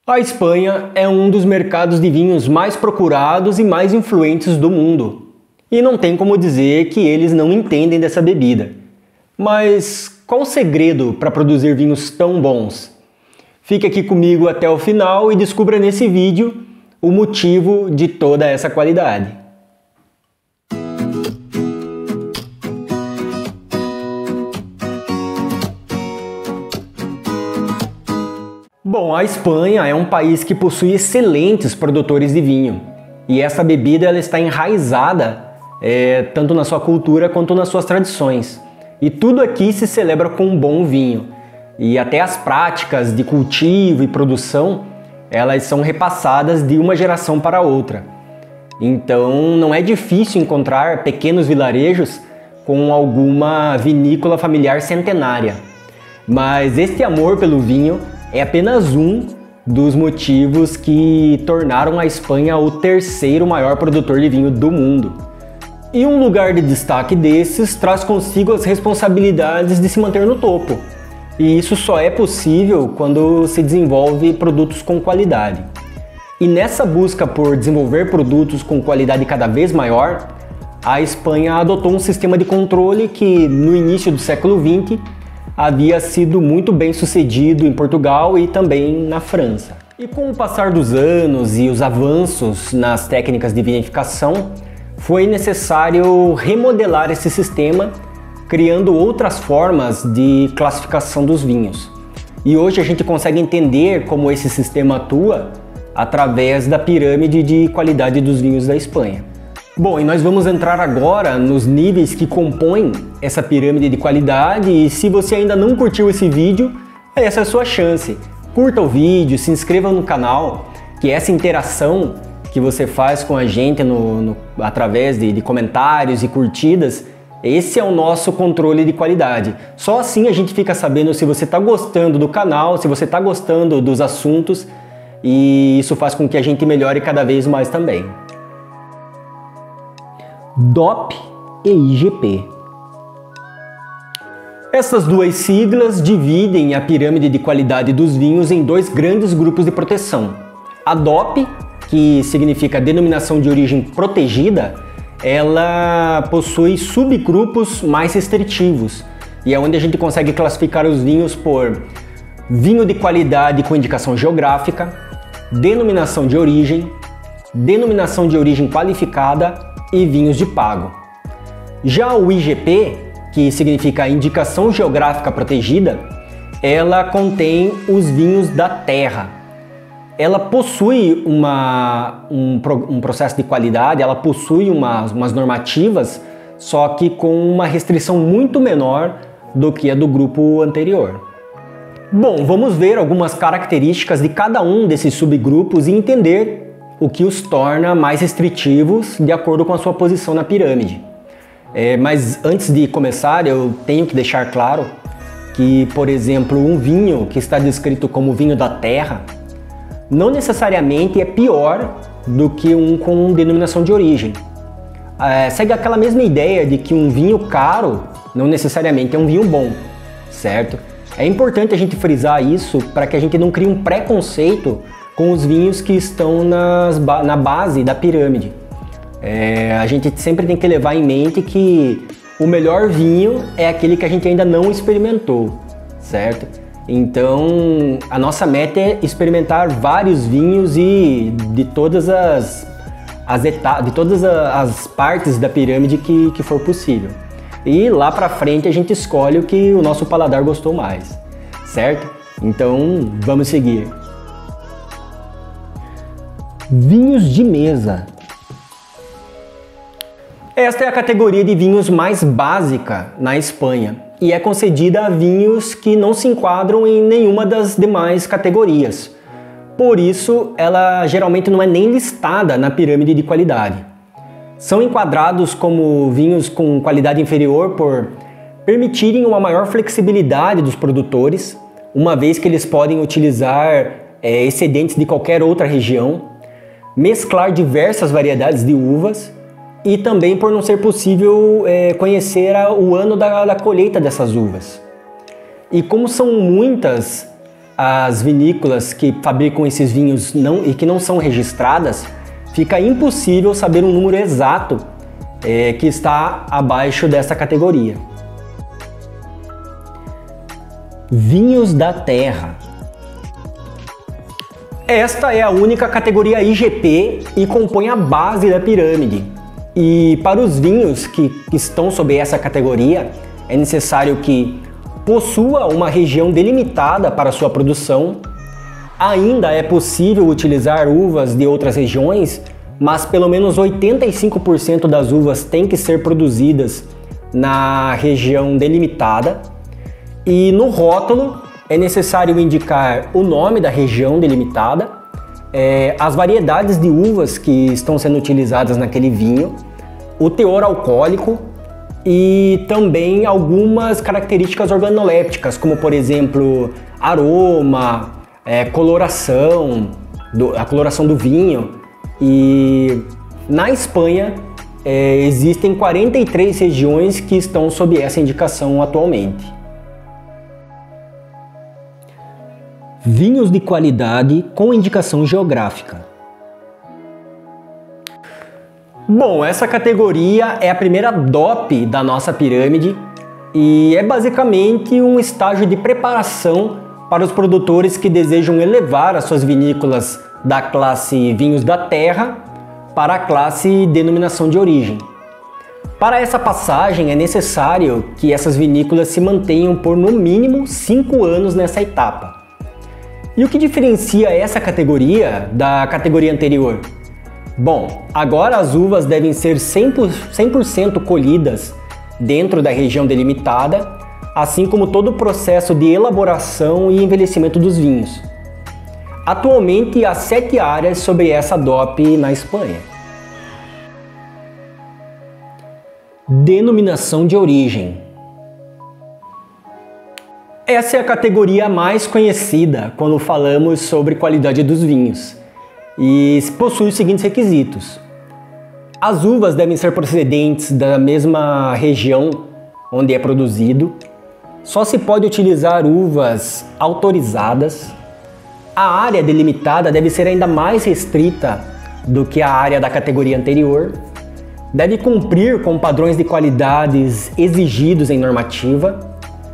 A Espanha é um dos mercados de vinhos mais procurados e mais influentes do mundo. E não tem como dizer que eles não entendem dessa bebida. Mas qual o segredo para produzir vinhos tão bons? Fique aqui comigo até o final e descubra nesse vídeo o motivo de toda essa qualidade. Bom, a Espanha é um país que possui excelentes produtores de vinho. E essa bebida ela está enraizada tanto na sua cultura quanto nas suas tradições. E tudo aqui se celebra com um bom vinho. E até as práticas de cultivo e produção, elas são repassadas de uma geração para outra. Então não é difícil encontrar pequenos vilarejos com alguma vinícola familiar centenária. Mas este amor pelo vinho é apenas um dos motivos que tornaram a Espanha o terceiro maior produtor de vinho do mundo. E um lugar de destaque desses traz consigo as responsabilidades de se manter no topo. E isso só é possível quando se desenvolve produtos com qualidade. E nessa busca por desenvolver produtos com qualidade cada vez maior, a Espanha adotou um sistema de controle que no início do século XX havia sido muito bem sucedido em Portugal e também na França. E com o passar dos anos e os avanços nas técnicas de vinificação, foi necessário remodelar esse sistema, criando outras formas de classificação dos vinhos. E hoje a gente consegue entender como esse sistema atua através da pirâmide de qualidade dos vinhos da Espanha. Bom, e nós vamos entrar agora nos níveis que compõem essa pirâmide de qualidade e se você ainda não curtiu esse vídeo, essa é a sua chance. Curta o vídeo, se inscreva no canal, que essa interação que você faz com a gente através de comentários e curtidas, esse é o nosso controle de qualidade. Só assim a gente fica sabendo se você está gostando do canal, se você está gostando dos assuntos e isso faz com que a gente melhore cada vez mais também. DOP e IGP. Essas duas siglas dividem a pirâmide de qualidade dos vinhos em dois grandes grupos de proteção. A DOP, que significa Denominação de Origem Protegida, ela possui subgrupos mais restritivos e é onde a gente consegue classificar os vinhos por vinho de qualidade com indicação geográfica, denominação de origem, denominação de origem qualificada e vinhos de pago. Já o IGP, que significa Indicação Geográfica Protegida, ela contém os vinhos da terra. Ela possui um processo de qualidade, ela possui umas normativas, só que com uma restrição muito menor do que a do grupo anterior. Bom, vamos ver algumas características de cada um desses subgrupos e entender o que os torna mais restritivos de acordo com a sua posição na pirâmide. Mas antes de começar, eu tenho que deixar claro que, por exemplo, um vinho que está descrito como vinho da terra não necessariamente é pior do que um com denominação de origem. Segue aquela mesma ideia de que um vinho caro não necessariamente é um vinho bom, certo? É importante a gente frisar isso para que a gente não crie um preconceito com os vinhos que estão na base da pirâmide. A gente sempre tem que levar em mente que o melhor vinho é aquele que a gente ainda não experimentou, certo? Então, a nossa meta é experimentar vários vinhos e de todas as partes da pirâmide que for possível. E lá pra frente a gente escolhe o que o nosso paladar gostou mais, certo? Então, vamos seguir. Vinhos de mesa. Esta é a categoria de vinhos mais básica na Espanha e é concedida a vinhos que não se enquadram em nenhuma das demais categorias. Por isso, ela geralmente não é nem listada na pirâmide de qualidade. São enquadrados como vinhos com qualidade inferior por permitirem uma maior flexibilidade dos produtores, uma vez que eles podem utilizar excedentes de qualquer outra região, mesclar diversas variedades de uvas e também por não ser possível conhecer o ano da colheita dessas uvas. E como são muitas as vinícolas que fabricam esses vinhos e que não são registradas, fica impossível saber um número exato que está abaixo dessa categoria. Vinhos da terra. Esta é a única categoria IGP e compõe a base da pirâmide. E para os vinhos que estão sob essa categoria, é necessário que possua uma região delimitada para sua produção. Ainda é possível utilizar uvas de outras regiões, mas pelo menos 85% das uvas têm que ser produzidas na região delimitada. E no rótulo é necessário indicar o nome da região delimitada, as variedades de uvas que estão sendo utilizadas naquele vinho, o teor alcoólico e também algumas características organolépticas, como por exemplo aroma, coloração, a coloração do vinho. E na Espanha existem 43 regiões que estão sob essa indicação atualmente. Vinhos de qualidade com indicação geográfica. Bom, essa categoria é a primeira DOP da nossa pirâmide e é basicamente um estágio de preparação para os produtores que desejam elevar as suas vinícolas da classe Vinhos da Terra para a classe Denominação de Origem. Para essa passagem é necessário que essas vinícolas se mantenham por no mínimo 5 anos nessa etapa. E o que diferencia essa categoria da categoria anterior? Bom, agora as uvas devem ser 100% colhidas dentro da região delimitada, assim como todo o processo de elaboração e envelhecimento dos vinhos. Atualmente há 7 áreas sobre essa DOP na Espanha. Denominação de origem. Essa é a categoria mais conhecida quando falamos sobre qualidade dos vinhos e possui os seguintes requisitos. As uvas devem ser procedentes da mesma região onde é produzido. Só se pode utilizar uvas autorizadas. A área delimitada deve ser ainda mais restrita do que a área da categoria anterior. Deve cumprir com padrões de qualidades exigidos em normativa.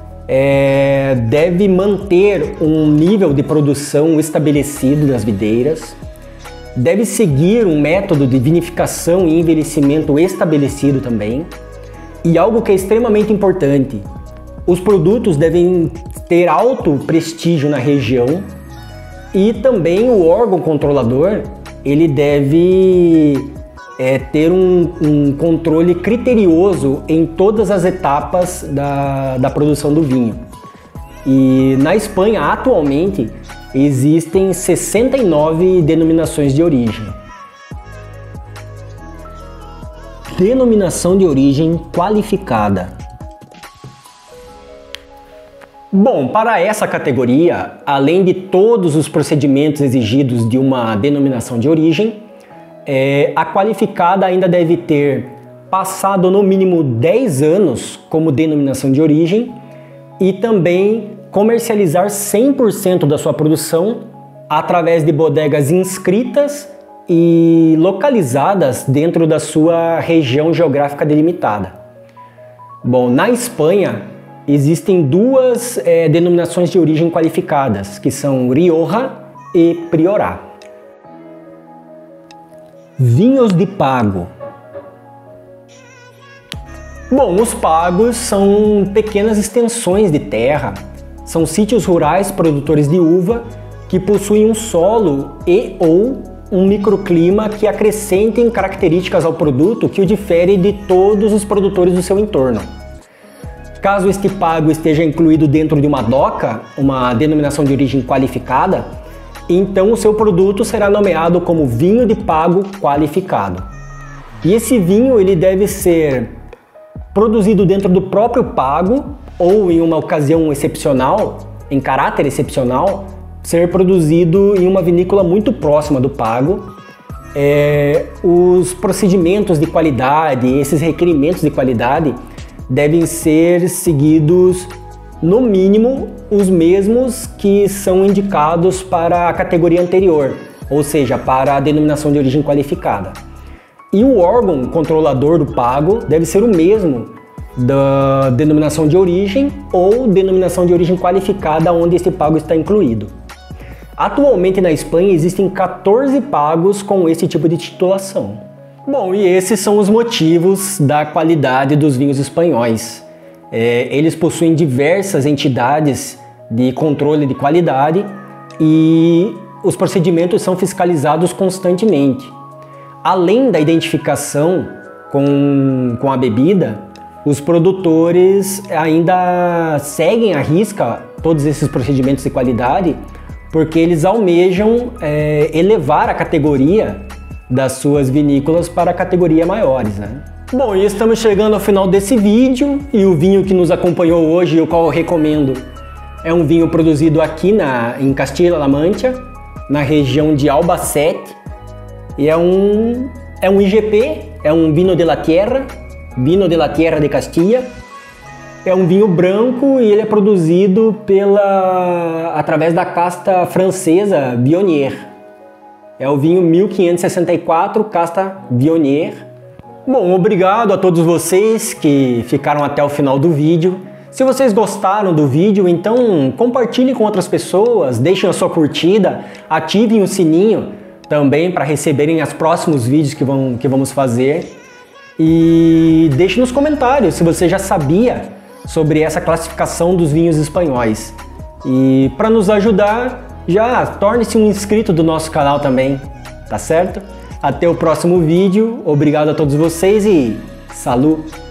Deve manter um nível de produção estabelecido nas videiras. Deve seguir um método de vinificação e envelhecimento estabelecido também. E algo que é extremamente importante, os produtos devem ter alto prestígio na região e também o órgão controlador ele deve ter um controle criterioso em todas as etapas da produção do vinho. E na Espanha, atualmente, existem 69 denominações de origem. Denominação de origem qualificada. Bom, para essa categoria, além de todos os procedimentos exigidos de uma denominação de origem, a qualificada ainda deve ter passado no mínimo 10 anos como denominação de origem e também comercializar 100% da sua produção através de bodegas inscritas e localizadas dentro da sua região geográfica delimitada. Bom, na Espanha existem 2 denominações de origem qualificadas, que são Rioja e Priorat. Vinhos de pago. Bom, os pagos são pequenas extensões de terra, são sítios rurais produtores de uva que possuem um solo ou um microclima que acrescentem características ao produto que o difere de todos os produtores do seu entorno. Caso este pago esteja incluído dentro de uma DOCA, uma denominação de origem qualificada, então o seu produto será nomeado como vinho de pago qualificado. E esse vinho ele deve ser produzido dentro do próprio pago ou em uma ocasião excepcional, em caráter excepcional, ser produzido em uma vinícola muito próxima do pago. Os procedimentos de qualidade, esses requerimentos de qualidade devem ser seguidos no mínimo os mesmos que são indicados para a categoria anterior, ou seja, para a denominação de origem qualificada. E o órgão controlador do pago deve ser o mesmo da denominação de origem ou denominação de origem qualificada onde esse pago está incluído. Atualmente na Espanha existem 14 pagos com esse tipo de titulação. Bom, e esses são os motivos da qualidade dos vinhos espanhóis. Eles possuem diversas entidades de controle de qualidade e os procedimentos são fiscalizados constantemente. Além da identificação com a bebida, os produtores ainda seguem à risca todos esses procedimentos de qualidade porque eles almejam elevar a categoria das suas vinícolas para categoria maiores, né? Bom, e estamos chegando ao final desse vídeo e o vinho que nos acompanhou hoje, o qual eu recomendo, é um vinho produzido aqui em Castilla-La Mancha, na região de Albacete, e é um IGP, é um Vino de la Tierra de Castilla. É um vinho branco e ele é produzido através da casta francesa Viognier. É o vinho 1564, casta Viognier. Bom, obrigado a todos vocês que ficaram até o final do vídeo. Se vocês gostaram do vídeo, então compartilhem com outras pessoas, deixem a sua curtida, ativem o sininho também para receberem os próximos vídeos que vamos fazer. E deixe nos comentários se você já sabia sobre essa classificação dos vinhos espanhóis. E para nos ajudar, já torne-se um inscrito do nosso canal também, tá certo? Até o próximo vídeo, obrigado a todos vocês e salut!